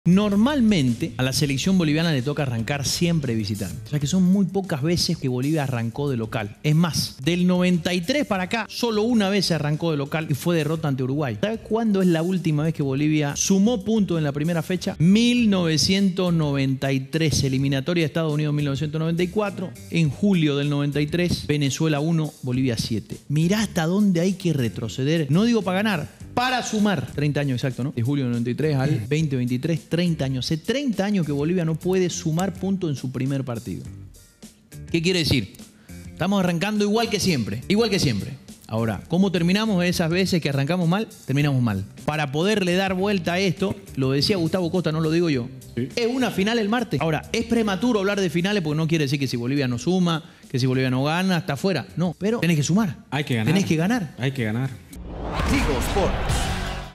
Normalmente a la selección boliviana le toca arrancar siempre visitante. O sea que son muy pocas veces que Bolivia arrancó de local. Es más, del 93 para acá, solo una vez se arrancó de local y fue derrota ante Uruguay. ¿Sabe cuándo es la última vez que Bolivia sumó puntos en la primera fecha? 1993, eliminatoria de Estados Unidos 1994. En julio del 93, Venezuela 1, Bolivia 7. Mirá hasta dónde hay que retroceder. No digo para ganar, para sumar. 30 años exacto, ¿no? De julio del 93 al 2023, 30 años. Hace 30 años que Bolivia no puede sumar puntos en su primer partido. ¿Qué quiere decir? Estamos arrancando igual que siempre. Igual que siempre. Ahora, ¿cómo terminamos esas veces que arrancamos mal? Terminamos mal. Para poderle dar vuelta a esto, lo decía Gustavo Costa, no lo digo yo, sí. Es una final el martes. Ahora, es prematuro hablar de finales porque no quiere decir que si Bolivia no suma, que si Bolivia no gana, está afuera. No, pero tenés que sumar. Hay que ganar. Tenés que ganar. Hay que ganar. Tigo Sports.